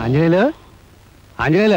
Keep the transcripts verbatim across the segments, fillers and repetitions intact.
ఆంజనేయులు ఆంజనేయులు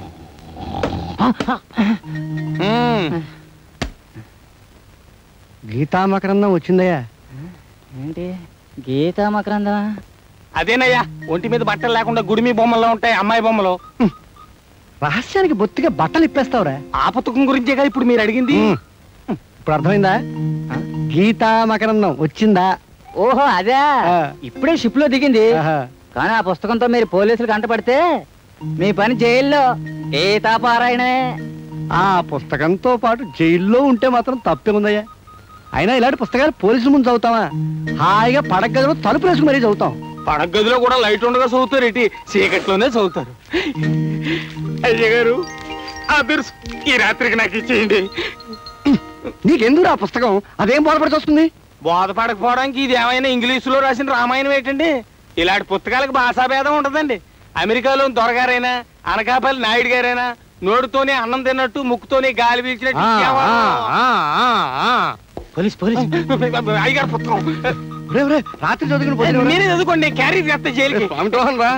గీతా మకరందం వచ్చిందయ్యా. ఏంటి గీతా మకరందమా? అదేనయ్యా, ఒంటి మీద బట్టలు లేకుండా గుడిమి బొమ్మల్లో ఉంటాయి అమ్మాయి బొమ్మలు. రహస్యానికి బొత్తిగా బట్టలు ఇప్పేస్తావురా. ఆ పుస్తకం గురించేగా ఇప్పుడు మీరు అడిగింది. ఇప్పుడు అర్థమైందా? గీతా మకరందం వచ్చిందా? ఓహో అదే, ఇప్పుడే షిప్ లో దిగింది. కానీ ఆ పుస్తకంతో మీరు పోలీసులు కంటపడితే మీ పని జైల్లో గీతాపారాయణే. ఆ పుస్తకంతో పాటు జైల్లో ఉంటే మాత్రం తప్పే ఉందయ్యా. అయినా ఇలాంటి పుస్తకాలు పోలీసుల ముందు చదువుతావా? హాయిగా పడక గదిలో తలుపు వేసుకుని మరీ చదువుతాం. పడక గదిలో కూడా లైట్ ఉండగా చదువుతారు, ఇటు చీకట్లోనే చదువుతారు. అయ్య గారు, ఆ బిర్స్ ఈ రాత్రికి నాకు ఇచ్చేయండి. నీకెందుకు ఆ పుస్తకం? అదేం బోధపడి వస్తుంది? బోధపడకపోవడానికి ఇది ఏమైనా ఇంగ్లీషులో రాసిన రామాయణం ఏంటండి? ఇలాంటి పుస్తకాలకు భాషాభేదం ఉండదండి. అమెరికాలో దొరగారైనా అనకాపల్లి నాయుడు గారైనా నోటితోనే అన్నం తిన్నట్టు ముక్కుతోనే గాలి పీల్చినట్టు. పోలీస్ పోలీస్ అయ్యగారు పుస్తకం రాత్రి చదువుకుని నేనే చదువుకోండి, క్యారీ చేస్తా జైలుకి. రా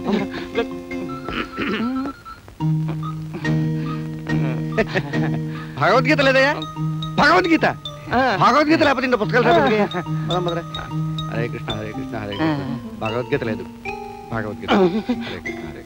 భగవద్గీత లేదయ్యా? భగవద్గీత భగవద్గీత లేకపోతే ఇంత పుస్తకాలు. హరే కృష్ణ హరే కృష్ణ హరే కృష్ణ. భగవద్గీత లేదు. భగవద్గీత హరే కృష్ణ హరే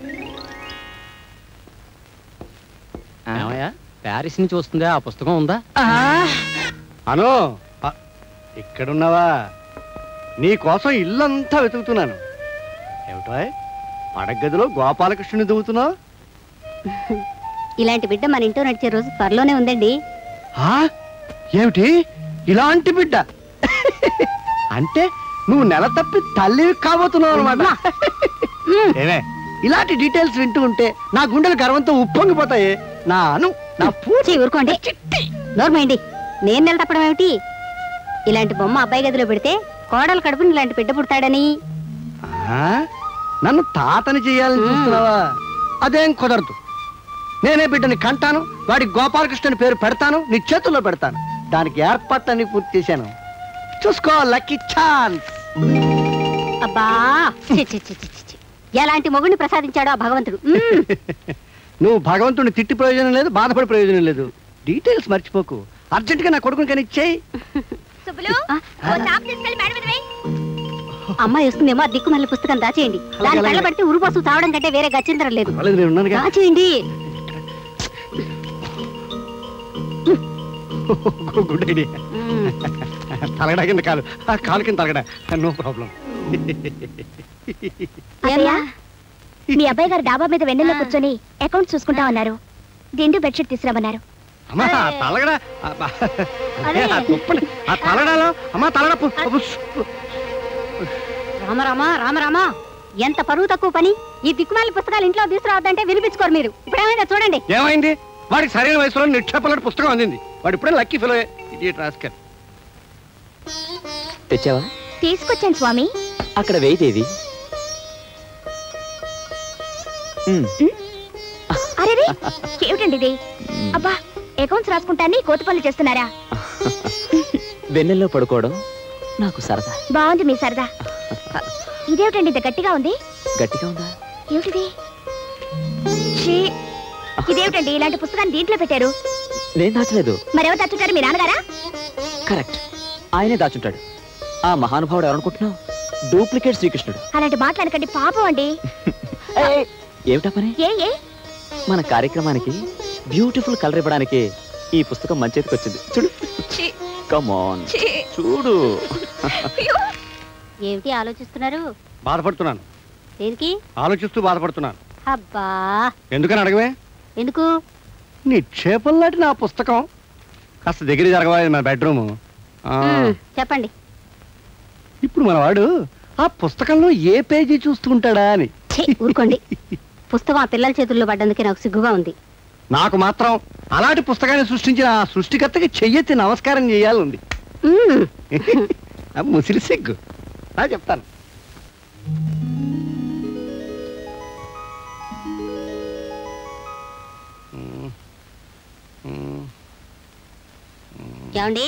కృష్ణ. ప్యారిస్ నుంచి వస్తుందా? ఆ పుస్తకం ఉందా? అను ఇక్కడున్నావా? నీ కోసం ఇల్లంతా వెతుకుతున్నాను. ఏమిటో పడగదిలో గోపాలకృష్ణుని దువ్వుతున్నావు? ఇలాంటి బిడ్డ మన ఇంట్లో నడిచే రోజు త్వరలోనే ఉందండి. ఏమిటి ఇలాంటి బిడ్డ? అంటే నువ్వు నెల తప్పి తల్లి కాబోతున్నావు అనమాట. ఏమే ఇలాంటి డీటెయిల్స్ వింటూ ఉంటే నా గుండెలు గర్వంతో ఉప్పొంగిపోతాయి. నా అను నా పూచి ఊరుకోండి. నోర్మైండి, నేను నెల తప్పడం ఏమిటి? ఇలాంటి బొమ్మ అబ్బాయి గదిలో పెడితే కోడలు కడుపుని ఇలాంటి బిడ్డ పుడతాడని. నన్ను తాతని చెయ్యాలని చూస్తున్నావా? అదేం కుదరదు. నేనే బిడ్డని కంటాను, వాడికి గోపాలకృష్ణ పేరు పెడతాను, నీ చేతుల్లో పెడతాను. దానికి ఏర్పాట్లన్నీ పూర్తి చేశాను. చూసుకో, లక్కీ ఛాన్స్. అబ్బా, ఎలాంటి మొగుడిని ప్రసాదించాడో ఆ భగవంతుడు. నువ్వు భగవంతుడిని తిట్టి ప్రయోజనం లేదు, బాధపడే ప్రయోజనం లేదు. డీటెయిల్స్ మర్చిపోకు. అర్జెంట్ గా నా కొడుకుని కానీ ఇచ్చేయి. అమ్మాయి వస్తుందేమో, ఆ దిక్కుమల్లి పుస్తకం దాచేయండి. దాని కళ్ళ పడితే ఉరుపోసు చావడం కంటే వేరే గచ్చిందరం లేదు. దాచేయండి. Good idea. తలగడా కింద కాలు, ఆ కాలు కింద తలగడా, నో ప్రాబ్లం. మీ అబ్బాయి గారు డాబా మీద వెన్నెల్లో కూర్చొని అకౌంట్ చూసుకుంటా ఉన్నారు. దిండు బెడ్షీట్ తీసుకురామన్నారు. అమ్మా తలగడా, ఆ తలగడాలో అమ్మా తలగడ. రామరామా రామరామా, ఎంత పరువు తక్కువ పని. ఈ దిక్కుమాలి పుస్తకాలు ఇంట్లో తీసుకురావద్దంటే వినిపించుకోరు మీరు. ఇప్పుడు ఏమైందో చూడండి. ఏమైంది? వాడికి సరైన వయసులో నిక్షేపలాంటి పుస్తకం అందింది. వాడు ఇప్పుడే లక్కీ ఫెలో. Idiot rascal. తెచ్చావా? తీసుకొచ్చాను స్వామి. అక్కడ వెయిదేవి. అరే ఏమిటండి ఇది? అబ్బా, అకౌంట్స్ రాసుకుంటాన్ని కోతి పనులు చేస్తున్నారా? వెన్నెల్లో పడుకోవడం నాకు సరదా. బాగుంది మీ సరదా. ఇదేమిటండి ఇంత గట్టిగా ఉంది? గట్టిగా ఉందా? ఏమిటిది? ఇదేమిటండి ఇలాంటి పుస్తకాన్ని దీంట్లో పెట్టారు? నేను దాచలేదు. మరెవరు దాచుంటారు? మీ నాన్నగారా? కరెక్ట్, ఆయనే దాచుంటాడు. ఆ మహానుభావుడు ఎవరనుకుంటున్నావు? డూప్లికేట్ శ్రీకృష్ణుడు. అలాంటి మాట్లాడకండి, పాపం అండి. ఏమిటా పని? ఏ ఏ మన కార్యక్రమానికి బ్యూటిఫుల్ కలర్ ఇవ్వడానికి ఈ పుస్తకం మన చేతికి వచ్చింది. చూడు, కమ్ ఆన్ చూడు. ఏమిటి ఆలోచిస్తున్నారు? బాధపడుతున్నాను. దేనికి ఆలోచిస్తూ బాధపడుతున్నాను. అబ్బా, ఎందుకని అడగవే? ఎందుకు? నిక్షేపంలాంటి నా పుస్తకం కాస్త దగ్గర జరగవా? మన బెడ్రూమ్. చెప్పండి. ఇప్పుడు మన వాడు ఆ పుస్తకంలో ఏ పేజీ చూస్తుంటాడా అని. ఊరుకోండి. పుస్తకం ఆ పిల్లల చేతుల్లో పడ్డందుకే నాకు సిగ్గుగా ఉంది. నాకు మాత్రం అలాంటి పుస్తకాన్ని సృష్టించిన ఆ సృష్టికర్తకి చెయ్యెత్తి నమస్కారం చేయాలి. ముసిరి సిగ్గు. చెప్తాను. ఏమండి?